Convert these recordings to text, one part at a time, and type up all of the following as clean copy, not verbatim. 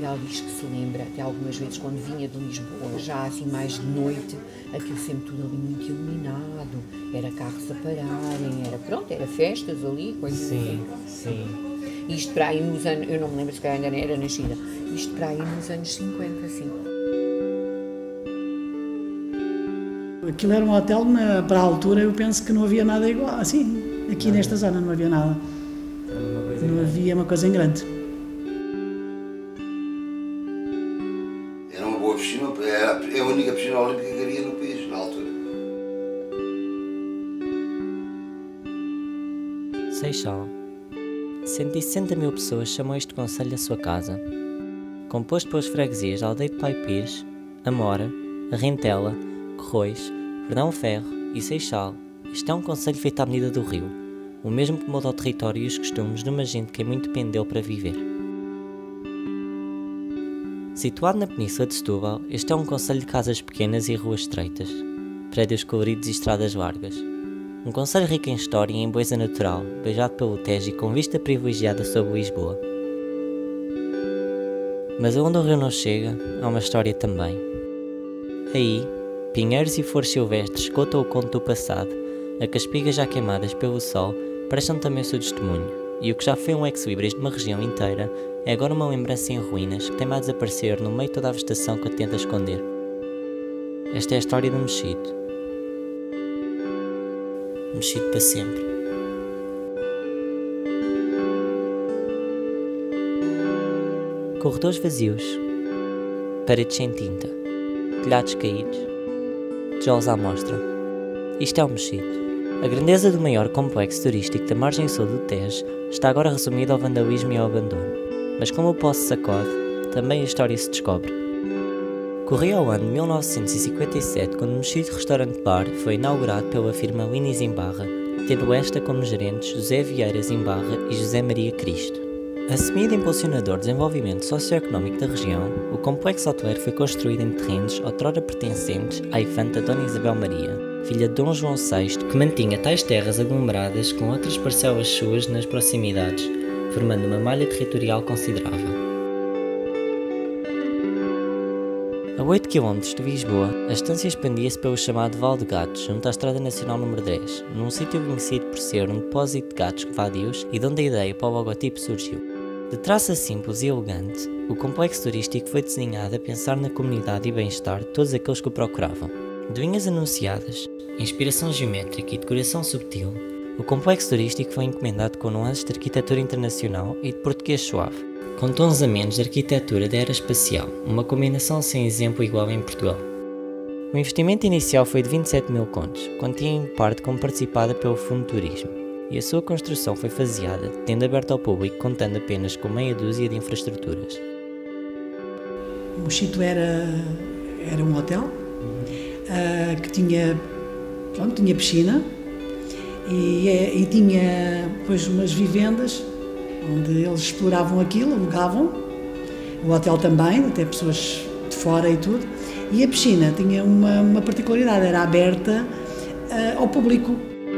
E ela diz que se lembra, até algumas vezes quando vinha de Lisboa, já assim mais de noite, aquilo sempre tudo ali muito iluminado, era carros a pararem, era festas ali, coisas Sim, assim. sim. Isto para aí nos anos, eu não me lembro se calhar ainda era nascida, isto para aí nos anos 50, assim. Aquilo era um hotel, para a altura eu penso que não havia nada igual, assim, aqui nesta zona não havia nada. Não havia uma coisa em grande. Era uma boa piscina, é a única piscina olímpica que havia no país, na altura. Seixal. 160 mil pessoas chamam este concelho a sua casa. Composto pelas freguesias de Aldeia de Pai Pires, Amora, Arrentela, Corrois, Verdão Ferro e Seixal, este é um concelho feito à medida do rio, o mesmo que molda o território e os costumes de uma gente que é muito depende dele para viver. Situado na Península de Setúbal, este é um concelho de casas pequenas e ruas estreitas, prédios coloridos e estradas largas. Um concelho rico em história e em beleza natural, beijado pelo Tejo e com vista privilegiada sobre Lisboa. Mas aonde o rio não chega, há uma história também. Aí, pinheiros e flores silvestres contam o conto do passado, a que as espigas já queimadas pelo sol prestam também o seu testemunho, e o que já foi um ex-libris de uma região inteira é agora uma lembrança em ruínas que teme a desaparecer no meio de toda a vegetação que a tenta esconder. Esta é a história do Muxito. Muxito para sempre. Corredores vazios, paredes sem tinta, telhados caídos, tijolos à mostra. Isto é o Muxito. A grandeza do maior complexo turístico da margem sul do Tejo está agora resumida ao vandalismo e ao abandono. Mas como o poço sacode, também a história se descobre. Corria ao ano de 1957 quando o Muxito Restaurante Bar foi inaugurado pela firma Linis Imbarra, tendo esta como gerentes José Vieiras Imbarra e José Maria Cristo. Assumido impulsionador do desenvolvimento socioeconómico da região, o complexo hoteleiro foi construído em terrenos outrora pertencentes à infanta Dona Isabel Maria, filha de Dom João VI, que mantinha tais terras aglomeradas com outras parcelas suas nas proximidades, formando uma malha territorial considerável. A 8 km de Lisboa, a estância expandia-se pelo chamado Val de Gatos, junto à Estrada Nacional nº 10, num sítio conhecido por ser um depósito de gatos vadios e de onde a ideia para o logotipo surgiu. De traça simples e elegante, o complexo turístico foi desenhado a pensar na comunidade e bem-estar de todos aqueles que o procuravam. De linhas anunciadas, inspiração geométrica e decoração subtil, o complexo turístico foi encomendado com nuances de arquitetura internacional e de português suave, com tons amenos de arquitetura da era espacial, uma combinação sem exemplo igual em Portugal. O investimento inicial foi de 27 mil contos, quantia em parte como participada pelo Fundo de Turismo, e a sua construção foi faseada, tendo aberto ao público contando apenas com meia dúzia de infraestruturas. O Muxito era um hotel que tinha piscina e tinha depois umas vivendas onde eles exploravam aquilo, alugavam, o hotel também, até pessoas de fora e tudo, e a piscina tinha uma particularidade, era aberta ao público.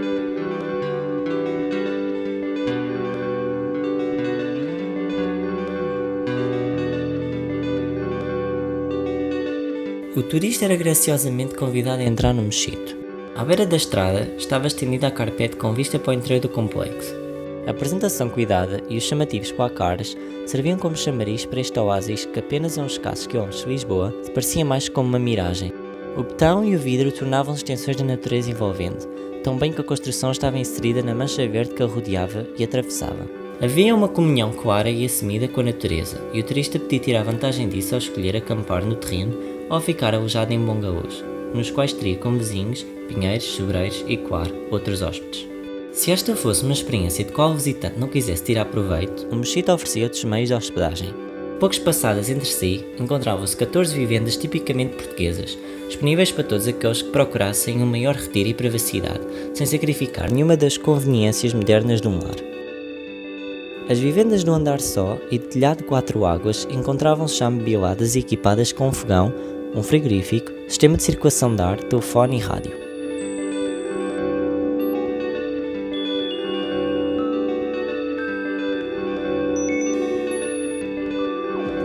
O turista era graciosamente convidado a entrar no Muxito. À beira da estrada estava estendida a carpete com vista para o interior do complexo. A apresentação cuidada e os chamativos placares serviam como chamariz para este oásis que apenas a uns escassos quilómetros de Lisboa se parecia mais como uma miragem. O betão e o vidro tornavam-se extensões da natureza envolvente, tão bem que a construção estava inserida na mancha verde que a rodeava e atravessava. Havia uma comunhão clara e assumida com a natureza, e o turista podia tirar vantagem disso ao escolher acampar no terreno ou ficar alojado em bungalows, nos quais teria como vizinhos pinheiros, sobreiros e, claro, outros hóspedes. Se esta fosse uma experiência de qual o visitante não quisesse tirar proveito, o Muxito oferecia outros meios de hospedagem. Pouco espaçadas entre si, encontravam-se 14 vivendas tipicamente portuguesas, disponíveis para todos aqueles que procurassem um maior retiro e privacidade, sem sacrificar nenhuma das conveniências modernas de um lar. As vivendas do andar só e de telhado de 4 águas encontravam-se já mobiladas e equipadas com um fogão, um frigorífico, sistema de circulação de ar, telefone e rádio.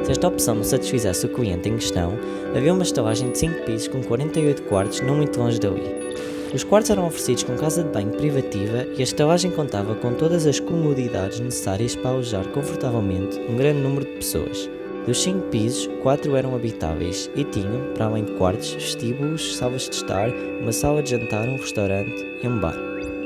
Se esta opção não satisfizesse o cliente em questão, havia uma estalagem de 5 pisos com 48 quartos não muito longe dali. Os quartos eram oferecidos com casa de banho privativa e a estalagem contava com todas as comodidades necessárias para alojar confortavelmente um grande número de pessoas. Dos 5 pisos, 4 eram habitáveis e tinham, para além de quartos, vestíbulos, salas de estar, uma sala de jantar, um restaurante e um bar.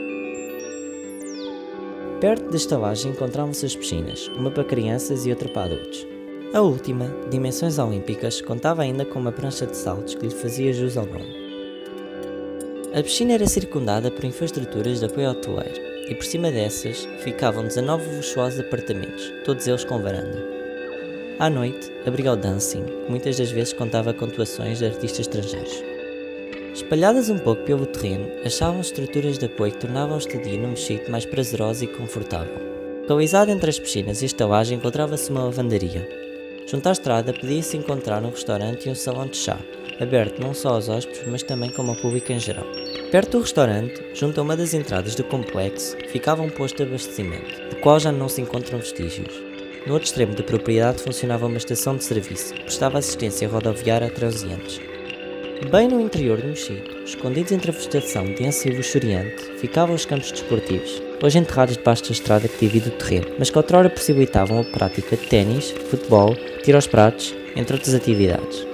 Perto da estalagem encontravam-se as piscinas, uma para crianças e outra para adultos. A última, de dimensões olímpicas, contava ainda com uma prancha de saltos que lhe fazia jus ao nome. A piscina era circundada por infraestruturas de apoio hoteleiro e por cima dessas ficavam 19 luxuosos apartamentos, todos eles com varanda. À noite, abriga o dancing, que muitas das vezes contava com atuações de artistas estrangeiros. Espalhadas um pouco pelo terreno, achavam-se estruturas de apoio que tornavam a estadia no Muxito mais prazerosa e confortável. Localizada entre as piscinas e a estalagem encontrava-se uma lavandaria. Junto à estrada podia-se encontrar um restaurante e um salão de chá, aberto não só aos hóspedes, mas também como ao público em geral. Perto do restaurante, junto a uma das entradas do complexo, ficava um posto de abastecimento, do qual já não se encontram vestígios. No outro extremo da propriedade funcionava uma estação de serviço, que prestava assistência rodoviária a transeuntes. Bem no interior do Muxito, escondidos entre a vegetação densa e luxuriante, ficavam os campos desportivos, hoje enterrados debaixo da estrada que divide o terreno, mas que outrora possibilitavam a prática de ténis, futebol, tiro aos pratos, entre outras atividades.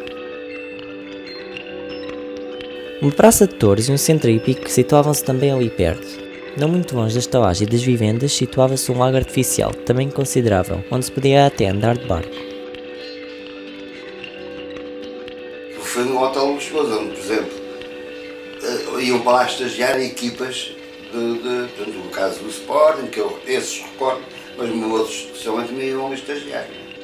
Uma praça de touros e um centro hípico situavam-se também ali perto. Não muito longe da estalagem e das vivendas situava-se um lago artificial, também considerável, onde se podia até andar de barco. Foi um hotel luxuoso, onde, por exemplo, iam para lá estagiar equipas, portanto, no caso do Sporting, que eu esses recordo, mas outros especialmente me iam estagiar.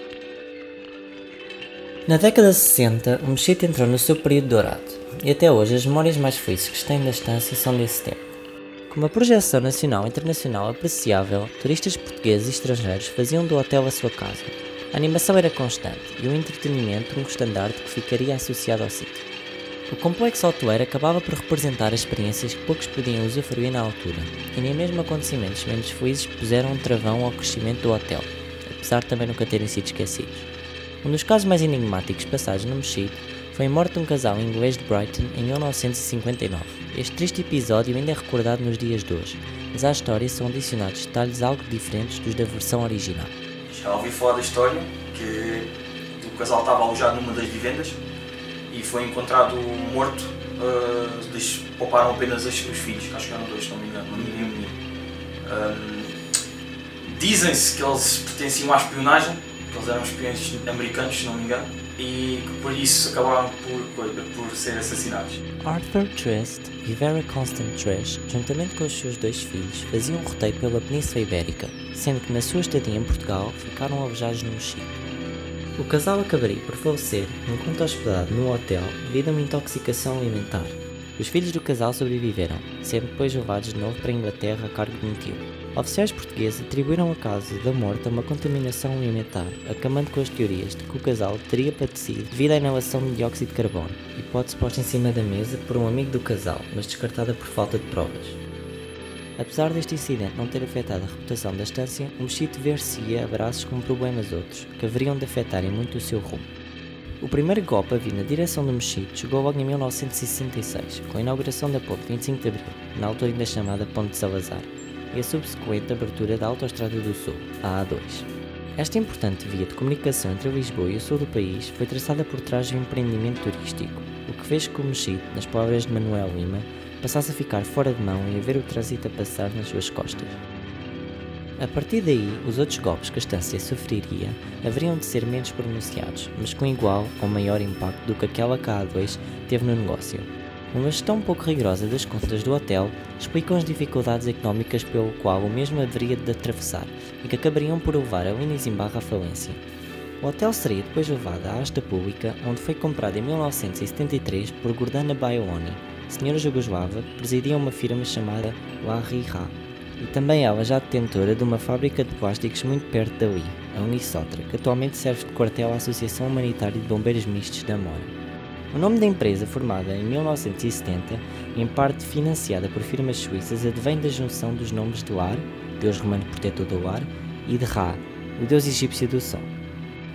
Na década de 60, o Muxito entrou no seu período dourado, e até hoje as memórias mais felizes que se têm da estância são desse tempo. Com uma projeção nacional e internacional apreciável, turistas portugueses e estrangeiros faziam do hotel a sua casa. A animação era constante e o entretenimento um estandarte que ficaria associado ao sítio. O complexo hoteleiro acabava por representar experiências que poucos podiam usufruir na altura, e nem mesmo acontecimentos menos felizes puseram um travão ao crescimento do hotel, apesar de também nunca terem sido esquecidos. Um dos casos mais enigmáticos passados no Muxito foi a morte de um casal inglês de Brighton em 1959. Este triste episódio ainda é recordado nos dias de hoje, mas à história são adicionados detalhes algo diferentes dos da versão original. Já ouvi falar da história que o casal estava alojado numa das vivendas e foi encontrado morto. Pouparam apenas os filhos, acho que eram 2, se não me engano, um menino e um menino. Dizem-se que eles pertenciam à espionagem, que eles eram espiões americanos, se não me engano, e que por isso acabaram por ser assassinados. Arthur Trist e Vera Constance Trist, juntamente com os seus 2 filhos, faziam um roteiro pela Península Ibérica, sendo que na sua estadia em Portugal ficaram alojados no Muxito. O casal acabaria por falecer enquanto hospedado no hotel devido a uma intoxicação alimentar. Os filhos do casal sobreviveram, sendo depois levados de novo para a Inglaterra a cargo de um tio. Oficiais portugueses atribuíram a causa da morte a uma contaminação alimentar, acamando com as teorias de que o casal teria padecido devido à inalação de dióxido de carbono, hipótese posta em cima da mesa por um amigo do casal, mas descartada por falta de provas. Apesar deste incidente não ter afetado a reputação da estância, o Muxito ver-se-ia a braços com problemas outros, que haveriam de afetarem muito o seu rumo. O primeiro golpe a vir na direção do Muxito chegou logo em 1966, com a inauguração da ponte 25 de Abril, na altura ainda chamada Ponte de Salazar, e a subsequente abertura da Autoestrada do Sul, a A2. Esta importante via de comunicação entre Lisboa e o sul do país foi traçada por trás de um empreendimento turístico, o que fez com que o Muxito, nas palavras de Manuel Lima, passasse a ficar fora de mão e a ver o trânsito a passar nas suas costas. A partir daí, os outros golpes que a estância sofreria haveriam de ser menos pronunciados, mas com igual ou maior impacto do que aquela que a A2 teve no negócio. Uma gestão pouco rigorosa das contas do hotel explicam as dificuldades económicas pelo qual o mesmo haveria de atravessar e que acabariam por levar a linha Zimbarra à falência. O hotel seria depois levado à asta pública, onde foi comprado em 1973 por Gordana Baioloni, senhora jugoslava que presidia uma firma chamada La Rira, e também ela já detentora de uma fábrica de plásticos muito perto dali, a Unisotra, que atualmente serve de quartel à Associação Humanitária de Bombeiros Mistos da Mora. O nome da empresa, formada em 1970 e em parte financiada por firmas suíças, advém da junção dos nomes de Lar, deus romano protetor do lar, e de Ra, o deus egípcio do sol.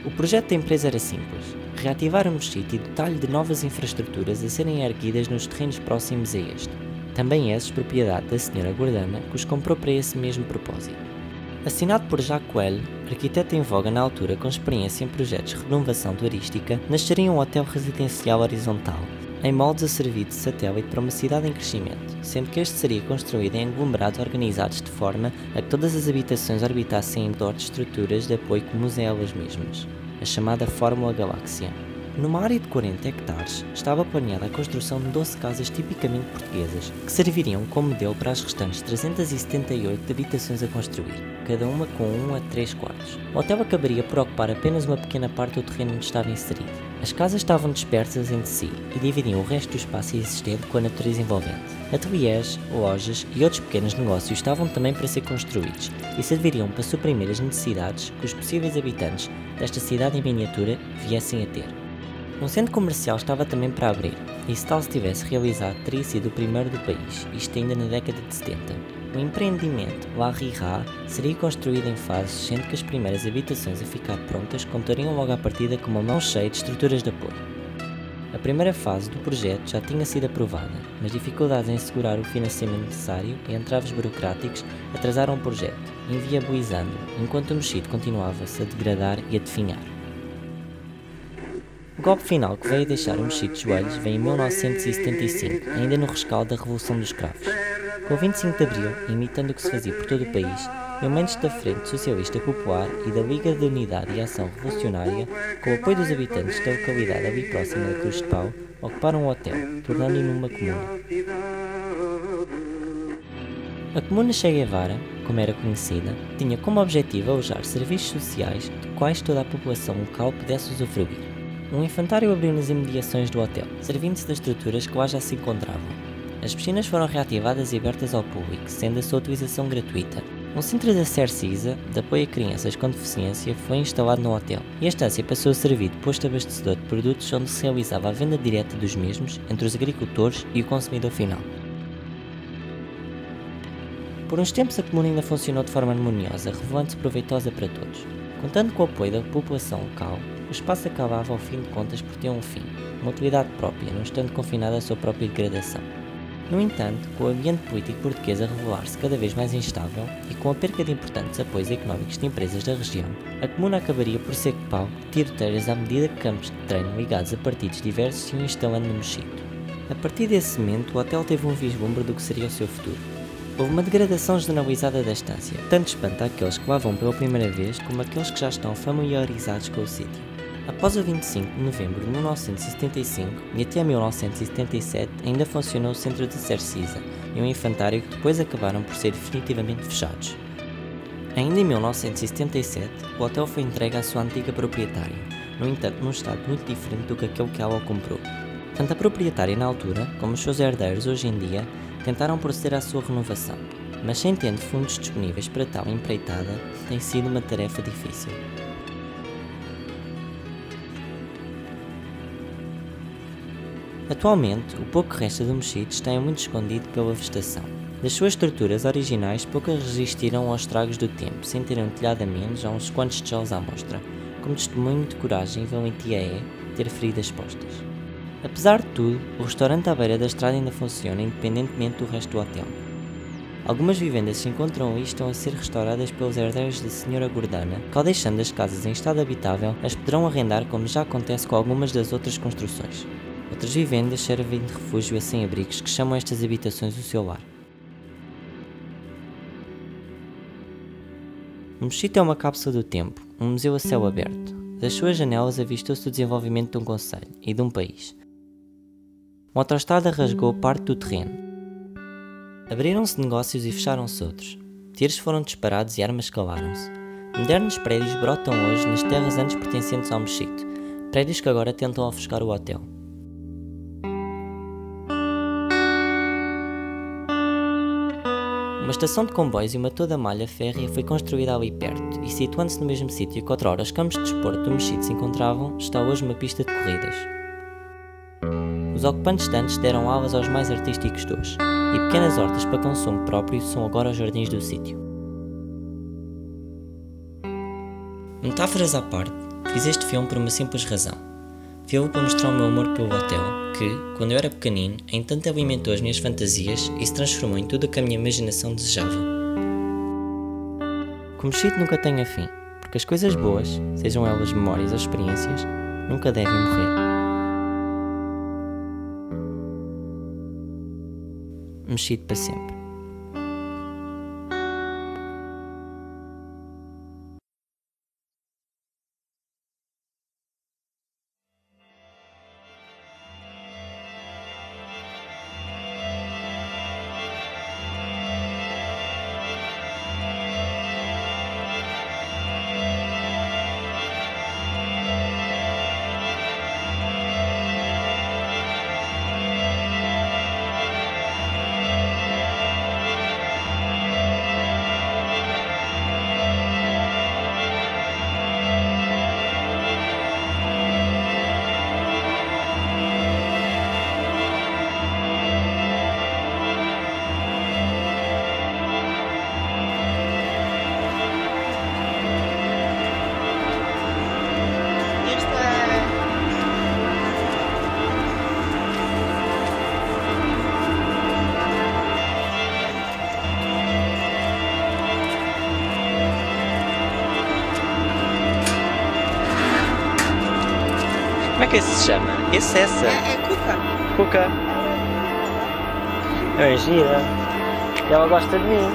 O projeto da empresa era simples: reativar o Muxito e dotar-lhe de novas infraestruturas a serem erguidas nos terrenos próximos a este, também esses propriedade da Sra. Gordana, que os comprou para esse mesmo propósito. Assinado por Jacques Well, arquiteto em voga na altura com experiência em projetos de renovação turística, nasceria um hotel residencial horizontal, em moldes a servir de satélite para uma cidade em crescimento, sendo que este seria construído em aglomerados organizados de forma a que todas as habitações orbitassem em redor de estruturas de apoio comuns a elas mesmas, a chamada Fórmula Galáxia. Numa área de 40 hectares, estava planeada a construção de 12 casas tipicamente portuguesas, que serviriam como modelo para as restantes 378 de habitações a construir, cada uma com 1 a 3 quartos. O hotel acabaria por ocupar apenas uma pequena parte do terreno onde estava inserido. As casas estavam dispersas entre si e dividiam o resto do espaço existente com a natureza envolvente. Ateliês, lojas e outros pequenos negócios estavam também para ser construídos e serviriam para suprimir as necessidades que os possíveis habitantes desta cidade em miniatura viessem a ter. Um centro comercial estava também para abrir, e se tal se tivesse realizado, teria sido o primeiro do país, isto ainda na década de 70. O empreendimento, La Rira, seria construído em fases, sendo que as primeiras habitações a ficar prontas contariam logo à partida com uma mão cheia de estruturas de apoio. A primeira fase do projeto já tinha sido aprovada, mas dificuldades em assegurar o financiamento necessário e entraves burocráticos atrasaram o projeto, inviabilizando-o, enquanto o Muxito continuava-se a degradar e a definhar. O golpe final que veio deixar o Muxito de joelhos veio em 1975, ainda no rescaldo da Revolução dos Cravos. Com o 25 de Abril, imitando o que se fazia por todo o país, elementos da Frente Socialista Popular e da Liga de Unidade e Ação Revolucionária, com o apoio dos habitantes da localidade ali próxima da Cruz de Pau, ocuparam o hotel, tornando-o numa comuna. A Comuna Che Guevara, como era conhecida, tinha como objetivo alojar serviços sociais de quais toda a população local pudesse usufruir. Um infantário abriu nas imediações do hotel, servindo-se das estruturas que lá já se encontravam. As piscinas foram reativadas e abertas ao público, sendo a sua utilização gratuita. Um centro da Cercisa, de apoio a crianças com deficiência, foi instalado no hotel, e a estância passou a servir de posto abastecedor de produtos onde se realizava a venda direta dos mesmos entre os agricultores e o consumidor final. Por uns tempos a comuna ainda funcionou de forma harmoniosa, revelando-se proveitosa para todos. Contando com o apoio da população local, o espaço acabava ao fim de contas por ter um fim, uma utilidade própria, não estando confinado à sua própria degradação. No entanto, com o ambiente político português a revelar-se cada vez mais instável e com a perca de importantes apoios económicos de empresas da região, a comuna acabaria por ser palco de tiroteiros à medida que campos de treino ligados a partidos diversos se iam instalando no Muxito. A partir desse momento, o hotel teve um vislumbre do que seria o seu futuro. Houve uma degradação generalizada da estância, tanto espanta aqueles que lá vão pela primeira vez como aqueles que já estão familiarizados com o sítio. Após o 25 de novembro de 1975 e até 1977 ainda funcionou o centro de Cercisa e um infantário que depois acabaram por ser definitivamente fechados. Ainda em 1977, o hotel foi entregue à sua antiga proprietária, no entanto num estado muito diferente do que aquele que ela o comprou. Tanto a proprietária na altura, como os seus herdeiros hoje em dia, tentaram proceder à sua renovação, mas sem tendo fundos disponíveis para tal empreitada, tem sido uma tarefa difícil. Atualmente, o pouco que resta do Muxito está muito escondido pela vegetação. Das suas estruturas originais, poucas resistiram aos estragos do tempo, sem terem um telhado a menos a uns quantos tijolos à mostra, como testemunho de coragem e valentia é ter feridas postas. Apesar de tudo, o restaurante à beira da estrada ainda funciona independentemente do resto do hotel. Algumas vivendas que se encontram ali estão a ser restauradas pelos herdeiros da Sra. Gordana, que ao deixando as casas em estado habitável, as poderão arrendar como já acontece com algumas das outras construções. Outras vivendas servem de refúgio a sem-abrigos que chamam estas habitações o seu lar. O Muxito é uma cápsula do tempo, um museu a céu aberto. Das suas janelas avistou-se o desenvolvimento de um concelho e de um país. Uma autoestrada rasgou parte do terreno. Abriram-se negócios e fecharam-se outros. Tiros foram disparados e armas calaram-se. Modernos prédios brotam hoje nas terras antes pertencentes ao Muxito, prédios que agora tentam ofuscar o hotel. Uma estação de comboios e uma toda malha férrea foi construída ali perto e, situando-se no mesmo sítio que outrora os campos de desporto do Muxito se encontravam, está hoje uma pista de corridas. Os ocupantes de antes deram alas aos mais artísticos de hoje, e pequenas hortas para consumo próprio são agora os jardins do sítio. Metáforas à parte, Fiz este filme por uma simples razão. Filo para mostrar o meu amor pelo hotel, que, quando eu era pequenino, em tanto alimentou as minhas fantasias e se transformou em tudo o que a minha imaginação desejava. O Muxito nunca tem fim, porque as coisas boas, sejam elas memórias ou experiências, nunca devem morrer. Muxito para sempre. Como é que esse se chama? Essa? É Cuca. Cuca. É gira. Ela gosta de mim.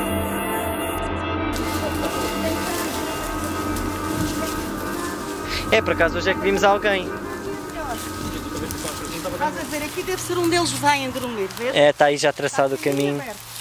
É, por acaso hoje é que vimos alguém. Estás a ver, aqui deve ser um deles vai dormir, vês? É, está aí já traçado o caminho.